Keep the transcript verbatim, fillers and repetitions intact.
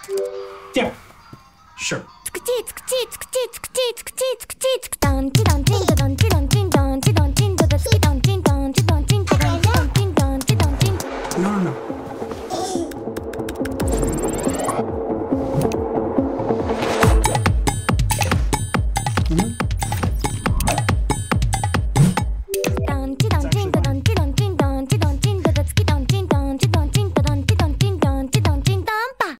Yeah, sure. つくちつくちつくちつくちつくちつくちつくたんちだんちんだだん